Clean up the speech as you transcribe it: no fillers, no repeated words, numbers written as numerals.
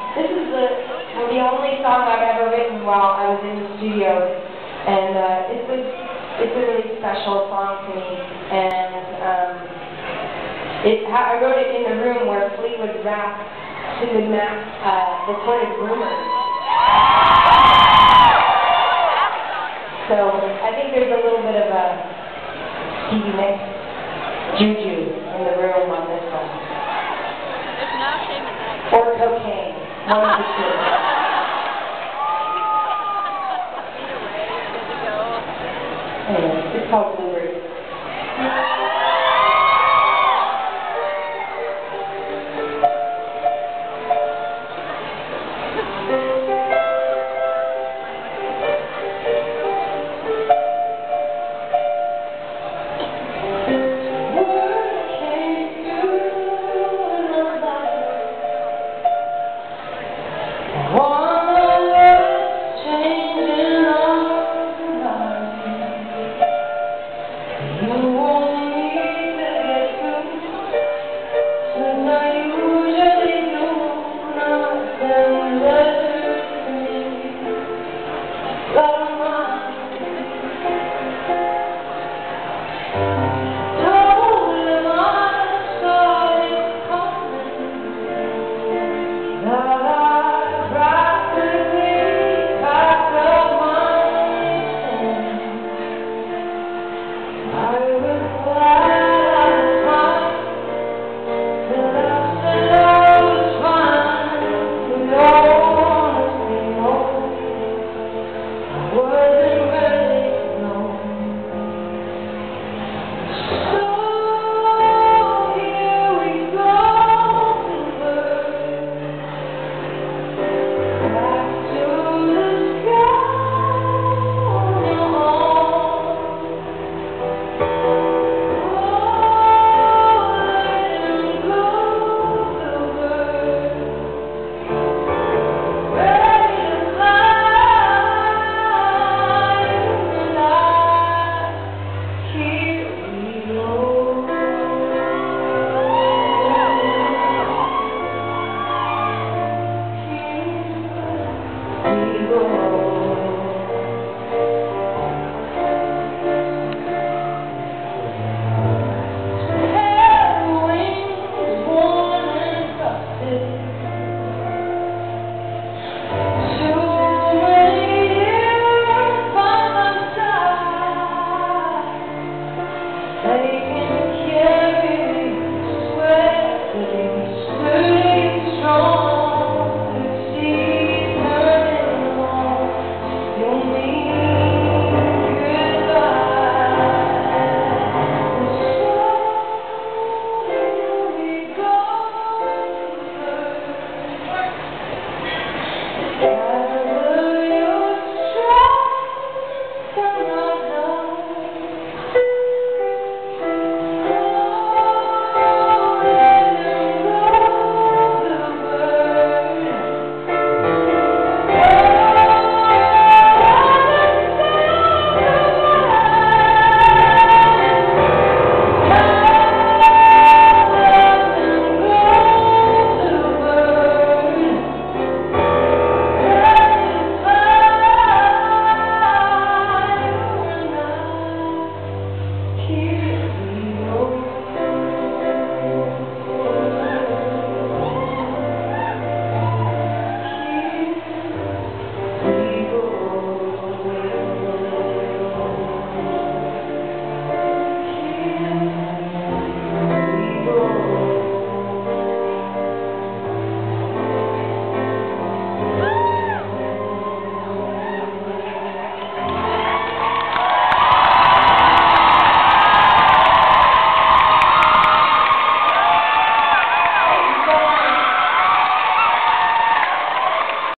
This is the only song I've ever written while I was in the studio, and it's a really special song to me. And I wrote it in the room where Fleetwood Mac recorded Rumors. So I think there's a little bit of a Stevie Nicks juju in the room on this one. Or cocaine. One of the two. Anyway, it's called Bluebird.